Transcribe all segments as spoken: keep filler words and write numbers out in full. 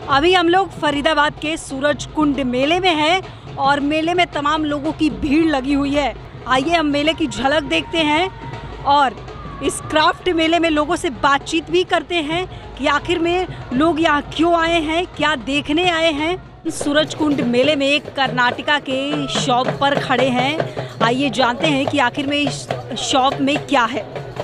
अभी हम लोग फरीदाबाद के सूरज कुंड मेले में हैं और मेले में तमाम लोगों की भीड़ लगी हुई है। आइए हम मेले की झलक देखते हैं और इस क्राफ्ट मेले में लोगों से बातचीत भी करते हैं कि आखिर में लोग यहाँ क्यों आए हैं, क्या देखने आए हैं। सूरज कुंड मेले में एक कर्नाटका के शॉप पर खड़े हैं। आइए जानते हैं कि आखिर में इस शॉप में क्या है।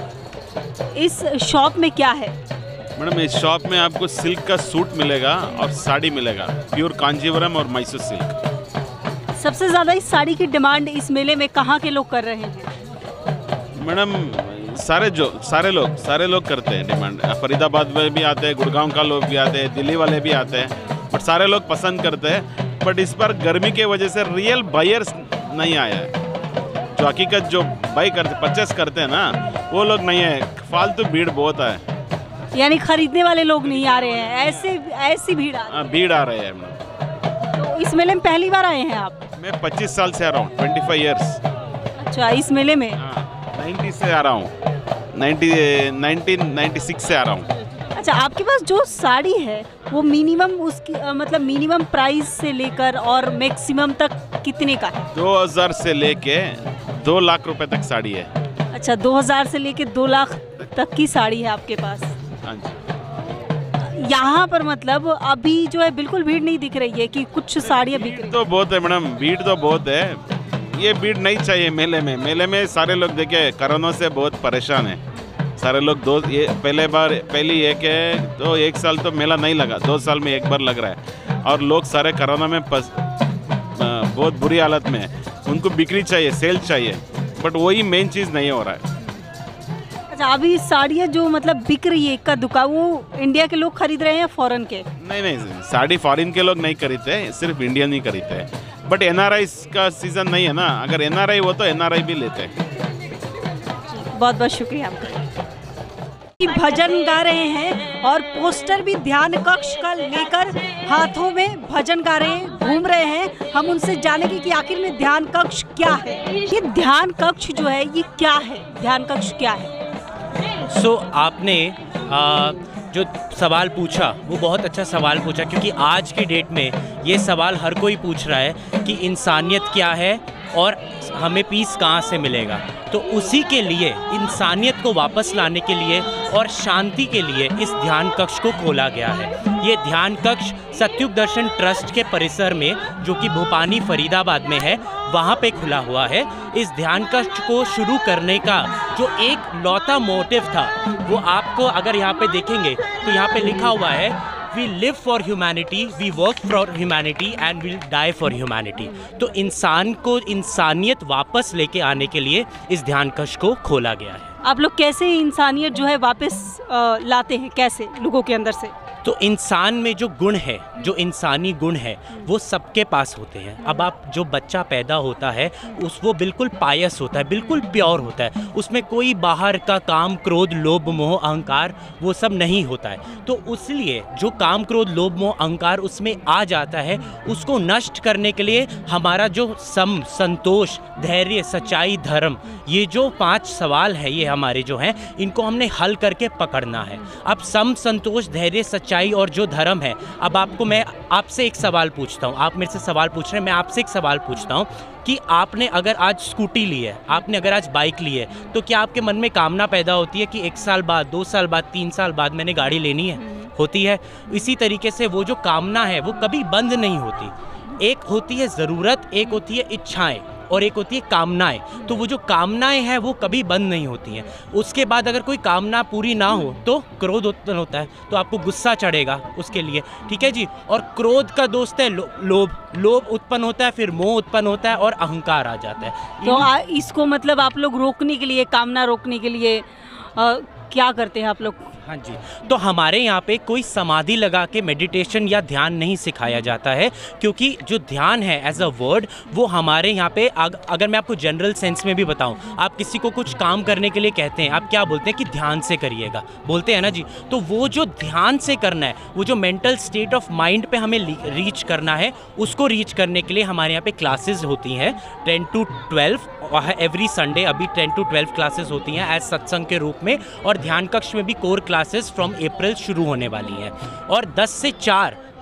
इस शॉप में क्या है? मैडम, इस शॉप में आपको सिल्क का सूट मिलेगा और साड़ी मिलेगा, प्योर कांजीवरम और मैसूर सिल्क। सबसे ज़्यादा इस साड़ी की डिमांड इस मेले में कहाँ के लोग कर रहे हैं? मैडम, सारे जो सारे लोग सारे लोग करते हैं डिमांड। फरीदाबाद में भी आते हैं, गुड़गांव का लोग भी आते हैं, दिल्ली वाले भी आते हैं, बट सारे लोग पसंद करते हैं। बट इस बार गर्मी के वजह से रियल बायर्स नहीं आया है। जो हकीकत जो बाई करते परचेस करते हैं ना, वो लोग नहीं है। फालतू भीड़ बहुत है, यानी खरीदने वाले लोग नहीं आ रहे हैं। ऐसे ऐसी भीड़ आ हाँ, भीड़ आ रही है। तो इस मेले में पहली बार आए हैं आप? मैं पच्चीस साल से आ रहा हूँ, पच्चीस इयर्स। अच्छा, इस मेले में? हाँ, नब्बे से आ रहा हूँ, नब्बे नाइनटीन नाइंटी सिक्स से आ रहा हूँ। अच्छा, आपके पास जो साड़ी है वो मिनिमम उसकी आ, मतलब मिनिमम प्राइस से लेकर और मैक्सिमम तक कितने का है? दो हज़ार से लेके दो लाख रुपए तक साड़ी है। अच्छा, दो हज़ार से लेके दो लाख तक की साड़ी है आपके पास? हाँ जी। यहाँ पर मतलब अभी जो है बिल्कुल भीड़ नहीं दिख रही है कि कुछ साड़ियाँ बिक रही? तो बहुत है मैडम, भीड़ तो बहुत है। ये भीड़ नहीं चाहिए मेले में। मेले में सारे लोग देखे कोरोना से बहुत परेशान है। सारे लोग दो ये पहले बार पहली एक है तो एक साल तो मेला नहीं लगा, दो साल में एक बार लग रहा है। और लोग सारे कोरोना में पस, बहुत बुरी हालत में है। उनको बिक्री चाहिए, सेल चाहिए, बट वही मेन चीज़ नहीं हो रहा है। अच्छा, अभी साड़ियाँ जो मतलब बिक रही है इक्का दुक्का, वो इंडिया के लोग खरीद रहे हैं या फॉरेन के? नहीं नहीं, साड़ी फॉरेन के लोग नहीं खरीदते, सिर्फ इंडियन ही खरीदते हैं। बट एनआरआई का सीजन नहीं है ना, अगर एनआरआई हो तो एनआरआई भी लेते हैं। बहुत बहुत शुक्रिया आपका। भजन गा रहे हैं और पोस्टर भी ध्यान कक्ष का लेकर हाथों में भजन गा रहे हैं, घूम रहे हैं। हम उनसे जानेंगे कि आखिर में ध्यान कक्ष क्या है। ये ध्यान कक्ष जो है ये क्या है? ध्यान कक्ष क्या है? सो so, आपने आ, जो सवाल पूछा वो बहुत अच्छा सवाल पूछा, क्योंकि आज की डेट में ये सवाल हर कोई पूछ रहा है कि इंसानियत क्या है और हमें पीस कहाँ से मिलेगा। तो उसी के लिए, इंसानियत को वापस लाने के लिए और शांति के लिए इस ध्यान कक्ष को खोला गया है। ये ध्यान कक्ष सतयुग दर्शन ट्रस्ट के परिसर में, जो कि भोपानी फरीदाबाद में है, वहाँ पे खुला हुआ है। इस ध्यान कक्ष को शुरू करने का जो एक लौता मोटिव था, वो आपको अगर यहाँ पे देखेंगे तो यहाँ पे लिखा हुआ है, we live for humanity, we work for humanity and will die for humanity. तो इंसान को इंसानियत वापस लेके आने के लिए इस ध्यान कक्ष को खोला गया है। आप लोग कैसे इंसानियत जो है वापस आ, लाते हैं, कैसे लोगों के अंदर से? तो इंसान में जो गुण है, जो इंसानी गुण है, वो सबके पास होते हैं। अब आप जो बच्चा पैदा होता है उस वो बिल्कुल पायस होता है, बिल्कुल प्योर होता है, उसमें कोई बाहर का काम, क्रोध, लोभ, मोह, अहंकार वो सब नहीं होता है। तो इसलिए जो काम, क्रोध, लोभ, मोह, अहंकार उसमें आ जाता है, उसको नष्ट करने के लिए हमारा जो सम, संतोष, धैर्य, सच्चाई, धर्म, ये जो पांच सवाल है, ये हमारे जो हैं, इनको हमने हल करके पकड़ना है। अब सम, संतोष, धैर्य, सच्चाई और जो धर्म है, अब आपको मैं आपसे एक सवाल पूछता हूँ, आप मेरे से सवाल पूछ रहे हैं, मैं आपसे एक सवाल पूछता हूँ कि आपने अगर आज स्कूटी ली है, आपने अगर आज बाइक ली है, तो क्या आपके मन में कामना पैदा होती है कि एक साल बाद, दो साल बाद, तीन साल बाद मैंने गाड़ी लेनी है? होती है। इसी तरीके से वो जो कामना है वो कभी बंद नहीं होती। एक होती है ज़रूरत, एक होती है इच्छाएं और एक होती है कामनाएं। तो वो जो कामनाएं हैं वो कभी बंद नहीं होती हैं। उसके बाद अगर कोई कामना पूरी ना हो तो क्रोध उत्पन्न होता है, तो आपको गुस्सा चढ़ेगा उसके लिए, ठीक है जी। और क्रोध का दोस्त है लो, लोभ लोभ उत्पन्न होता है, फिर मोह उत्पन्न होता है और अहंकार आ जाता है। तो आ, इसको मतलब आप लोग रोकने के लिए, कामना रोकने के लिए आ, क्या करते हैं आप लोग? हाँ जी, तो हमारे यहाँ पे कोई समाधि लगा के मेडिटेशन या ध्यान नहीं सिखाया जाता है, क्योंकि जो ध्यान है एज अ वर्ड, वो हमारे यहाँ पे अग, अगर मैं आपको जनरल सेंस में भी बताऊँ, आप किसी को कुछ काम करने के लिए कहते हैं, आप क्या बोलते हैं कि ध्यान से करिएगा, बोलते हैं ना जी। तो वो जो ध्यान से करना है, वो जो मेंटल स्टेट ऑफ माइंड पे हमें रीच करना है, उसको रीच करने के लिए हमारे यहाँ पे क्लासेस होती हैं ten to twelve every Sunday. अभी टेन टू ट्वेल्व क्लासेस होती हैं एज सत्संग के रूप में, और ध्यान कक्ष में भी कोर क्लासेस फ्रॉम अप्रैल शुरू होने वाली हैं। और दस से चार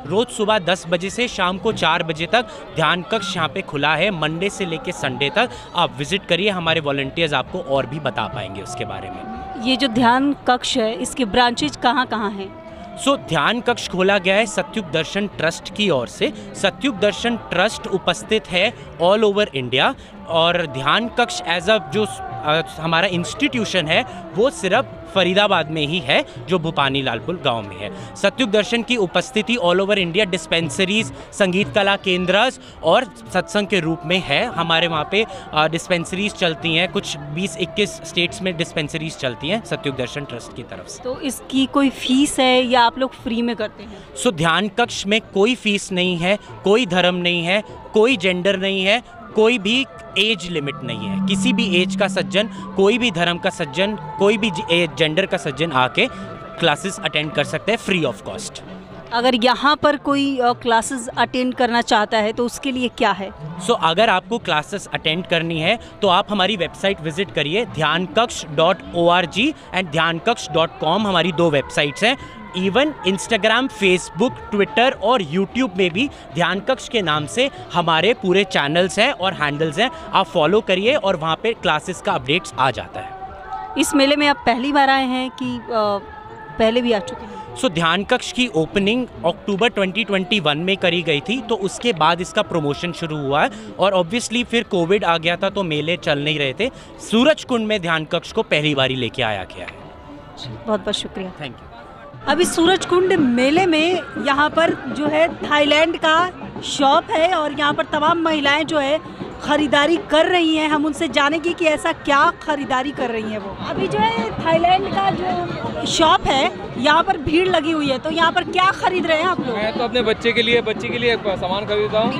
रोज़ सुबह दस बजे से शाम को चार बजे तक ध्यान कक्ष यहाँ पे खुला है, मंडे से लेके संडे तक। आप विज़िट करिए, हमारे वॉलंटियर्स आपको और भी बता पाएंगे उसके बारे में। ये जो ध्यान कक्ष है इसके ब्रांचेज कहाँ कहाँ हैं? सो so, ध्यान कक्ष खोला गया है सतयुग दर्शन ट्रस्ट की ओर से। सतयुग दर्शन ट्रस्ट उपस्थित है ऑल ओवर इंडिया, और ध्यान कक्ष एज अ जो आ, हमारा इंस्टीट्यूशन है वो सिर्फ फरीदाबाद में ही है, जो भूपानी लालपुर गांव में है। सतयुग दर्शन की उपस्थिति ऑल ओवर इंडिया डिस्पेंसरीज, संगीत कला केंद्र और सत्संग के रूप में है। हमारे वहाँ पे डिस्पेंसरीज चलती हैं, कुछ बीस इक्कीस स्टेट्स में डिस्पेंसरीज चलती हैं सतयुग दर्शन ट्रस्ट की तरफ से। तो इसकी कोई फीस है या आप लोग फ्री में करते हैं? सो so, ध्यान कक्ष में कोई फीस नहीं है, कोई धर्म नहीं है, कोई जेंडर नहीं है, कोई भी एज लिमिट नहीं है। किसी भी एज का सज्जन, कोई भी धर्म का सज्जन, कोई भी जेंडर का सज्जन आके क्लासेस अटेंड कर सकते हैं फ्री ऑफ कॉस्ट। अगर यहाँ पर कोई क्लासेस अटेंड करना चाहता है तो उसके लिए क्या है? सो so, अगर आपको क्लासेस अटेंड करनी है तो आप हमारी वेबसाइट विजिट करिए, Dhyan Kaksh dot O R G and Dhyan Kaksh dot com. हमारी दो वेबसाइट्स हैं। इवन इंस्टाग्राम, फेसबुक, ट्विटर और यूट्यूब में भी ध्यान कक्ष के नाम से हमारे पूरे चैनल्स हैं और हैंडल्स हैं। आप फॉलो करिए और वहाँ पे क्लासेस का अपडेट्स आ जाता है। इस मेले में आप पहली बार आए हैं कि आ, पहले भी आ चुके हैं? सो so, ध्यान कक्ष की opening October twenty twenty one में करी गई थी, तो उसके बाद इसका प्रमोशन शुरू हुआ है, और ऑब्वियसली फिर कोविड आ गया था तो मेले चल नहीं रहे थे। सूरज कुंड में ध्यान कक्ष को पहली बारी लेके आया गया है। बहुत बहुत शुक्रिया, थैंक यू। अभी सूरज कुंड मेले में यहाँ पर जो है थाईलैंड का शॉप है और यहाँ पर तमाम महिलाएं जो है ख़रीदारी कर रही हैं। हम उनसे जानेंगे कि ऐसा क्या ख़रीदारी कर रही हैं वो। अभी जो है थाईलैंड का जो शॉप है यहाँ पर भीड़ लगी हुई है, तो यहाँ पर क्या खरीद रहे हैं आप लोग? मैं तो अपने बच्चे के लिए बच्चे के लिए सामान खरीद रहा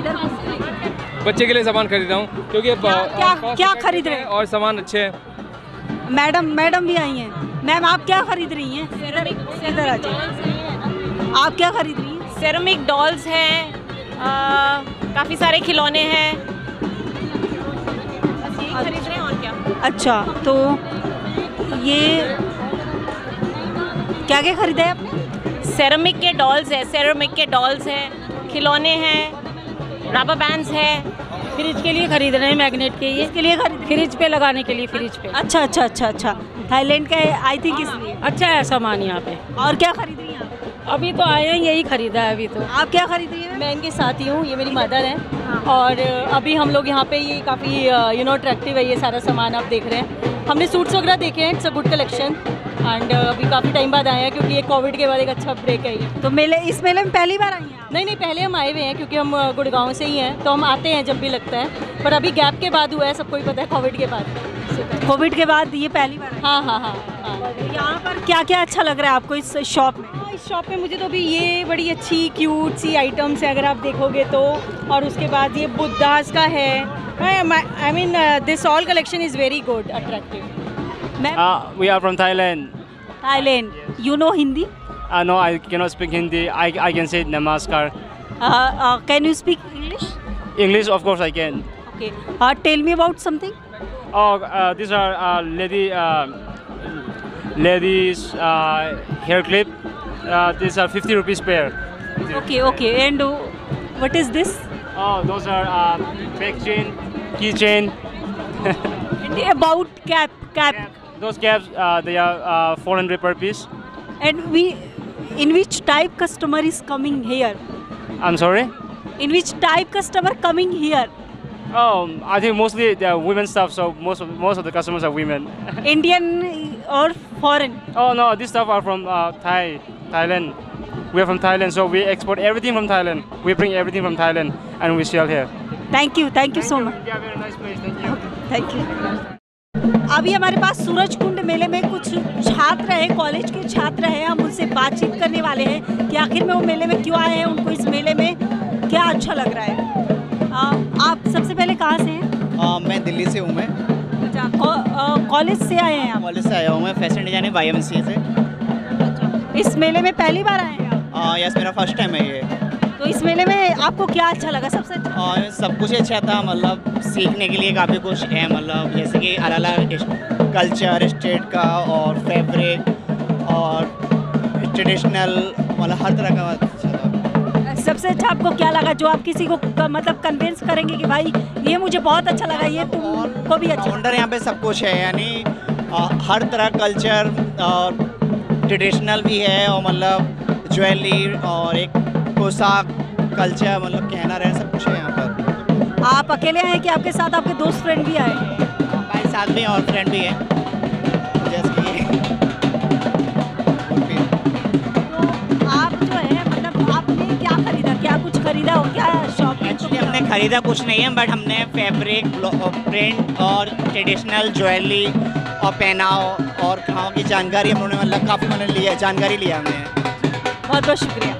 हूँ बच्चे के लिए सामान खरीद रहा हूँ क्योंकि क्या क्या, क्या खरीद रहे हैं? और सामान अच्छे हैं। मैडम मैडम भी आई हैं। मैम आप क्या खरीद रही हैं? इधर आ जाइए। आप क्या खरीद रही हैं? सेरेमिक डॉल्स हैं, काफ़ी सारे खिलौने हैं, बस यही खरीद रहे हैं और क्या। अच्छा, तो ये क्या क्या खरीदा है आपने? सेरेमिक के डॉल्स है, सेरेमिक के डॉल्स हैं, खिलौने हैं, रबर बैंड्स हैं। फ्रिज के लिए खरीद रहे हैं, मैग्नेट के लिए, इसके लिए खरीद फ्रिज पे लगाने के लिए, फ्रिज पे। अच्छा अच्छा अच्छा अच्छा, थाईलैंड का है आई थिंक, इसलिए अच्छा है सामान यहाँ पे। और क्या खरीद रही हैं आप? अभी तो आए हैं, यही खरीदा है अभी तो। आप क्या खरीद रही हैं? मैं इनके साथ ही हूँ, ये मेरी मदर हैं। और अभी हम लोग यहाँ पे ये काफ़ी यू नो अट्रैक्टिव है ये सारा सामान आप देख रहे हैं। हमने सूट्स वगैरह देखे हैं, it's a good collection. And अभी काफ़ी टाइम बाद आए हैं क्योंकि ये कोविड के बाद एक अच्छा ब्रेक है ये। तो मेले इस मेले में पहली बार आई हैं आप? नहीं नहीं, पहले हम आए हुए हैं क्योंकि हम गुड़गांव से ही हैं, तो हम आते हैं जब भी लगता है। पर अभी गैप के बाद हुआ है, सबको ही पता है, कोविड के बाद। कोविड के बाद ये पहली बार? हाँ हाँ हाँ हाँ। यहाँ पर क्या क्या अच्छा लग रहा है आपको इस शॉप में? इस शॉप में मुझे तो अभी ये बड़ी अच्छी क्यूट सी आइटम्स है अगर आप देखोगे तो। और उसके बाद ये बुद्धास का है। I mean this all collection is very good, attractive. Uh, we are from Thailand. Thailand. You know Hindi? Uh, no, I cannot speak Hindi. I, I can say Namaskar. Uh, uh, can you speak English? English, of course, I can. Okay. Uh, tell me about something. Oh, uh, these are uh, lady, uh, ladies uh, hair clip. Uh, these are fifty rupees pair. Okay, okay. And uh, what is this? Oh, those are uh, back chain, key chain. And about cap, cap. Those caps, uh, they are uh, four hundred per piece. And we, in which type customer is coming here? I'm sorry? In which type customer coming here? Oh, I think mostly they are women stuff, so most of most of the customers are women. Indian or foreign? Oh no, these stuff are from uh, Thai, Thailand. We are from Thailand, so we export everything from Thailand. We bring everything from Thailand and we sell here. Thank you, thank you so much. Yeah, very nice place. Thank you. Thank you. अभी हमारे पास सूरज कुंड मेले में कुछ छात्र हैं, college के छात्र हैं। हम उनसे बातचीत करने वाले हैं कि आखिर में वो मेले में क्यों आए हैं, उनको इस मेले में क्या अच्छा लग रहा है। आ, आप सबसे पहले कहाँ से हैं? आ, मैं दिल्ली से हूँ। मैं अच्छा, कॉलेज से आए हैं आप? कॉलेज से आया हूँ मैं, fashion designing Y M C A से। इस मेले में पहली बार आए हैं आप? यस, मेरा फर्स्ट टाइम है ये। तो इस मेले में आपको क्या अच्छा लगा सबसे अच्छा? और सब कुछ अच्छा था, मतलब सीखने के लिए काफ़ी कुछ है, मतलब जैसे कि अलग अलग कल्चर स्टेट का और फैब्रिक और ट्रेडिशनल, मतलब हर तरह का अच्छा था। सबसे अच्छा आपको क्या लगा जो आप किसी को क- मतलब कन्विंस करेंगे कि भाई ये मुझे बहुत अच्छा लगा, ये तुमको भी अच्छा लगा? काउंटर यहाँ पे सब कुछ है, यानी अ, हर तरह कल्चर और ट्रेडिशनल भी है, और मतलब ज्वेलरी और एक पोशाक कल्चर, मतलब कहना रहे सब कुछ है यहाँ पर। आप अकेले आए कि आपके साथ आपके दोस्त फ्रेंड भी आए? हमारे साथ भी और फ्रेंड भी है, जैसे कि तो आप जो है मतलब आपने क्या खरीदा, क्या कुछ खरीदा हो क्या शॉपिंग? एक्चुअली हमने खरीदा कुछ नहीं है, बट हमने फैब्रिक, प्रिंट और ट्रेडिशनल ज्वेलरी और पहनाव और गाँव की जानकारी हम लोगों ने मतलब काफ़ी मैंने लिया, जानकारी लिया हमने। बहुत बहुत शुक्रिया।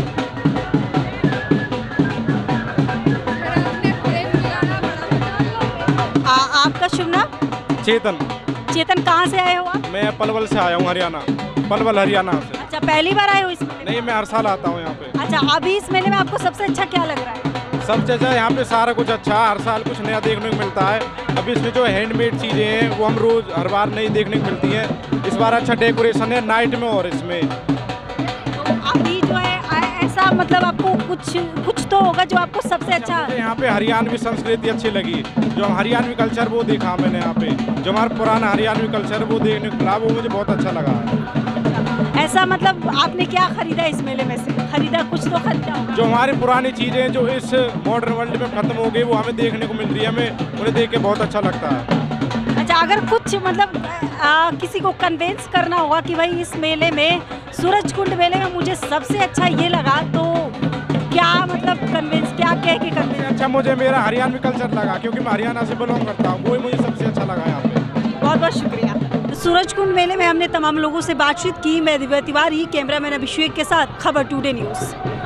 आ, आपका शुभ नाम? चेतन। चेतन, कहाँ से आए हो आप? मैं पलवल से आया हूँ, हरियाणा। पलवल हरियाणा से। अच्छा, पहली बार आए हो इस मेले में? नहीं, मैं हर साल आता हूँ यहाँ पे। अच्छा, अभी इस मेले में आपको सबसे अच्छा क्या लग रहा है? सब अच्छा, यहाँ पे सारा कुछ अच्छा है, हर साल कुछ नया देखने को मिलता है। अभी इसमें जो हैंडमेड चीज़ें हैं वो हम रोज़ हर बार नई देखने को मिलती हैं। इस बार अच्छा डेकोरेशन है नाइट में, और इसमें तो अभी जो है आ- ऐसा मतलब आपको कुछ कुछ तो होगा जो आपको सबसे अच्छा मुझे यहाँ पे हरियाणवी संस्कृति अच्छी लगी, जो हम हरियाणवी कल्चर वो देखा मैंने यहाँ पे, जो हमारा पुराना हरियाणवी कल्चर वो देखने को मिला, वो मुझे बहुत अच्छा लगा है। ऐसा मतलब आपने क्या खरीदा इस मेले में से? खरीदा कुछ तो खरीदा होगा। जो हमारी पुरानी चीज़ें जो इस मॉडर्न वर्ल्ड में ख़त्म हो गई वो हमें देखने को मिल रही है, हमें उन्हें देख के बहुत अच्छा लगता है। अच्छा, अगर कुछ मतलब आ, किसी को कन्विंस करना होगा कि भाई इस मेले में, सूरजकुंड मेले में मुझे सबसे अच्छा ये लगा, तो क्या मतलब कन्विंस क्या कह के कन्विंस? अच्छा, मुझे मेरा हरियाणवी कल्चर लगा, क्योंकि मैं हरियाणा से बिलोंग करता हूँ, वो ही मुझे सबसे अच्छा लगा यहाँ पे। बहुत बहुत शुक्रिया। तो सूरजकुंड मेले में हमने तमाम लोगों से बातचीत की। मैं दिव्या तिवारी, कैमरामैन अभिषेक के साथ, खबर टुडे न्यूज़।